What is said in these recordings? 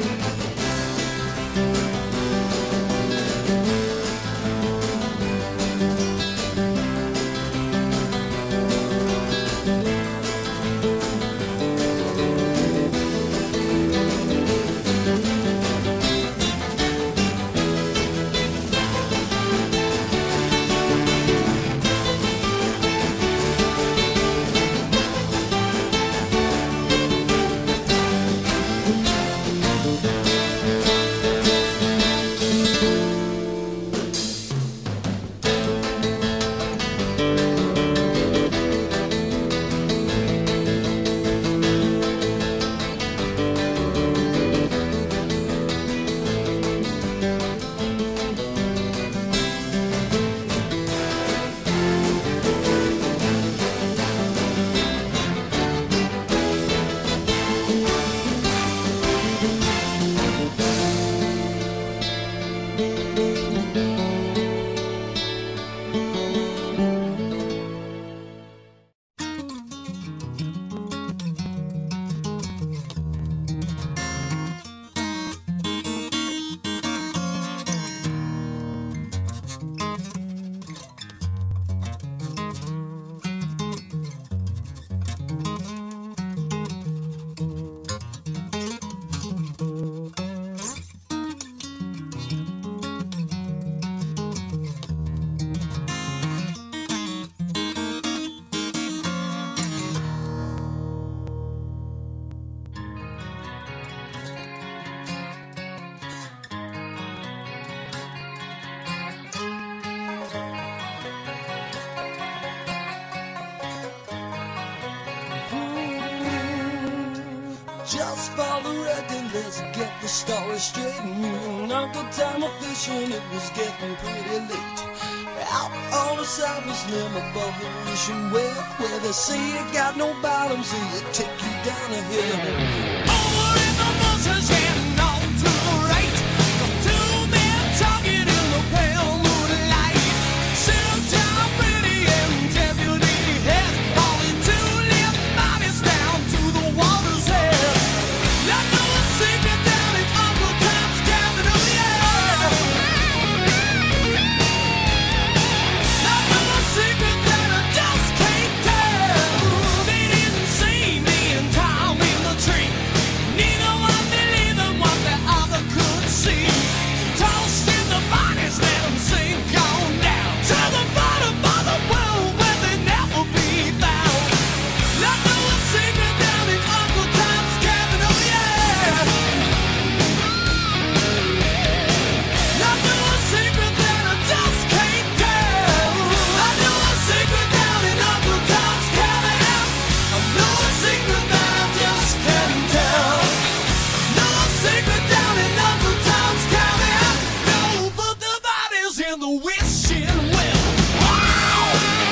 Just for the record, let's get the story straight. Me and Uncle Tom were fishing, it was getting pretty late. Out on the Cypress Limb above the ocean well, where they say you got no bottom, so you take you down a hill. Over in the bushes and on to the right, the two men talking in the pale moonlight. Sit down, pretty and deputy head, falling two limp bodies down to the water's edge. I know a secret down in Uncle Tom's cabin, oh yeah. I know a secret that I just can't tell. They didn't see me and Tom in the tree. Neither one believed in what the other could see. Tossed in the bodies, let them sink on down to the bottom of the world where they never be found. I know a secret down in Uncle Tom's cabin, oh yeah. I know a secret that I just can't tell. I know a secret down in Uncle Tom's cabin. I know a secret that I just can't tell. Know a secret down in Uncle Tom's cabin. No, but the body's in the wishing well. Wow!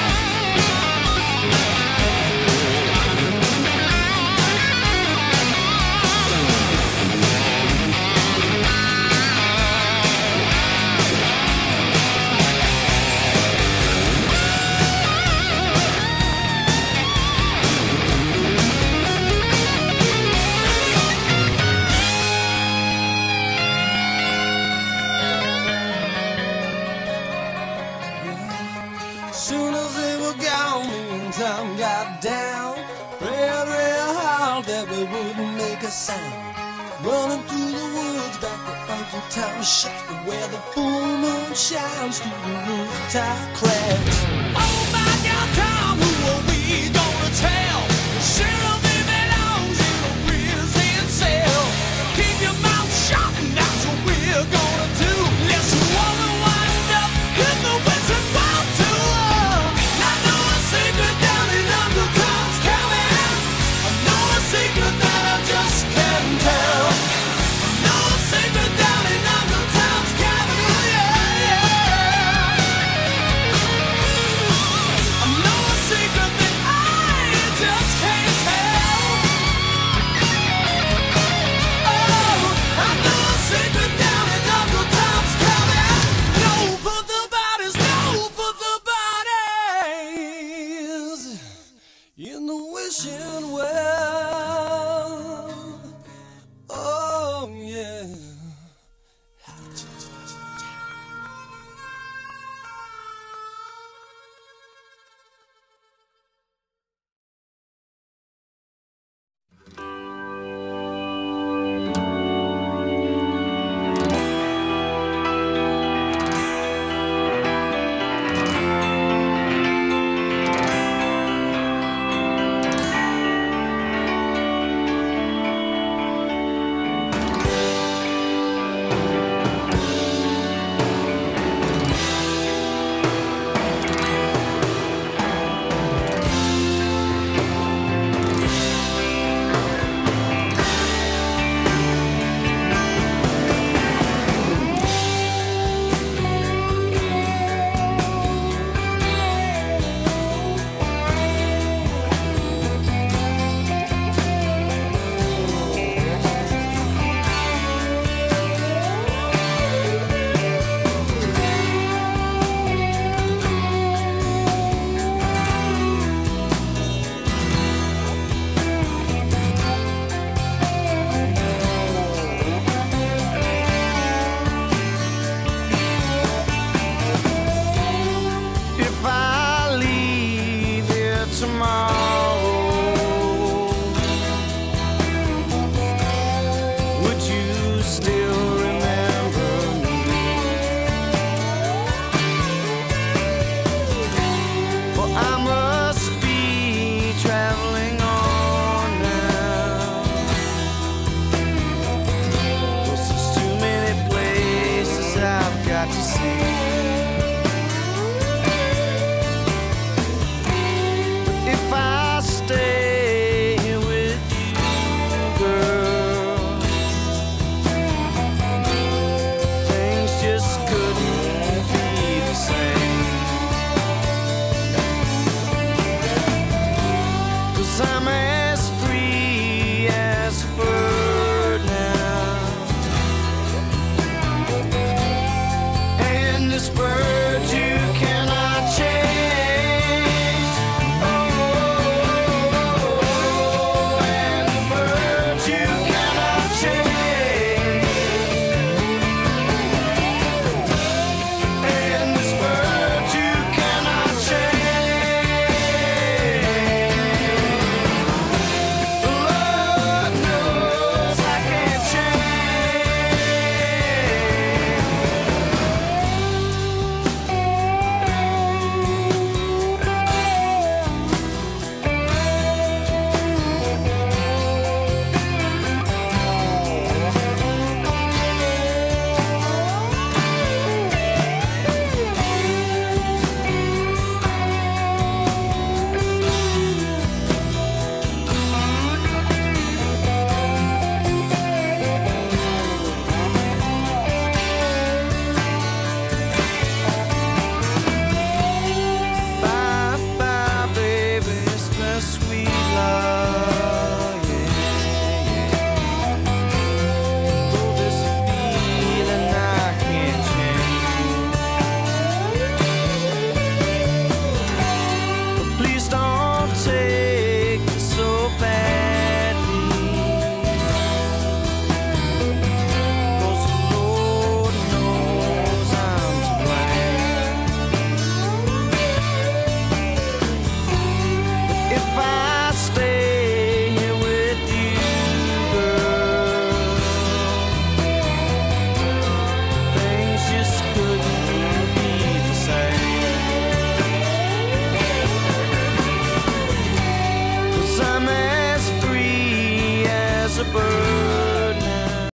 Soon as they were gone, me and Tom got down. Prayed real hard that we wouldn't make a sound. Running through the woods back to Uncle Tom's shack, where the full moon shines through the rooftop cracks. Oh my God, Tom, who are we gonna tell? Shit.